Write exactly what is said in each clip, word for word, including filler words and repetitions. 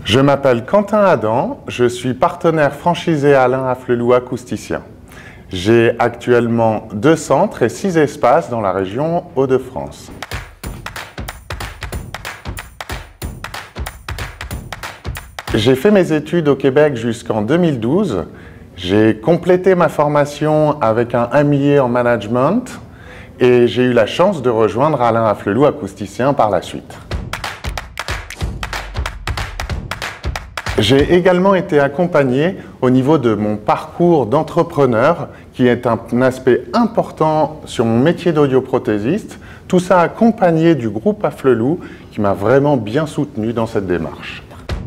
Je m'appelle Quentin Adam, je suis partenaire franchisé Alain Afflelou acousticien. J'ai actuellement deux centres et six espaces dans la région Hauts-de-France. J'ai fait mes études au Québec jusqu'en deux mille douze. J'ai complété ma formation avec un M B A en management et j'ai eu la chance de rejoindre Alain Afflelou acousticien par la suite. J'ai également été accompagné au niveau de mon parcours d'entrepreneur, qui est un aspect important sur mon métier d'audioprothésiste. Tout ça accompagné du groupe Afflelou, qui m'a vraiment bien soutenu dans cette démarche.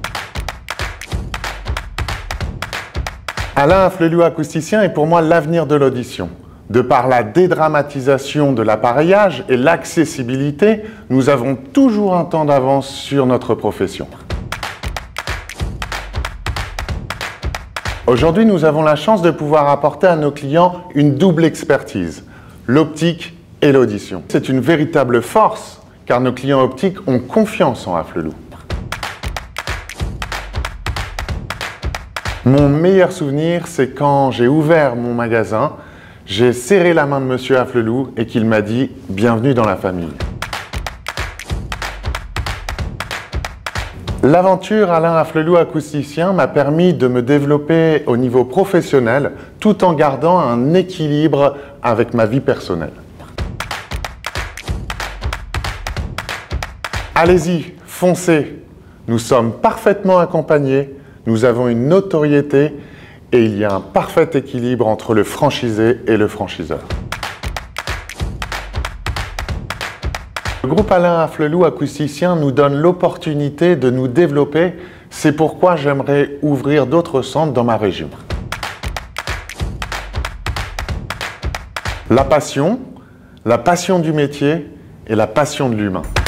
Alain Afflelou acousticien est pour moi l'avenir de l'audition. De par la dédramatisation de l'appareillage et l'accessibilité, nous avons toujours un temps d'avance sur notre profession. Aujourd'hui, nous avons la chance de pouvoir apporter à nos clients une double expertise, l'optique et l'audition. C'est une véritable force, car nos clients optiques ont confiance en Afflelou. Mon meilleur souvenir, c'est quand j'ai ouvert mon magasin, j'ai serré la main de monsieur Afflelou et qu'il m'a dit « Bienvenue dans la famille ». L'aventure Alain Afflelou acousticien m'a permis de me développer au niveau professionnel tout en gardant un équilibre avec ma vie personnelle. Allez-y, foncez! Nous sommes parfaitement accompagnés, nous avons une notoriété et il y a un parfait équilibre entre le franchisé et le franchiseur. Le groupe Alain Afflelou acousticien nous donne l'opportunité de nous développer. C'est pourquoi j'aimerais ouvrir d'autres centres dans ma région. La passion, la passion du métier et la passion de l'humain.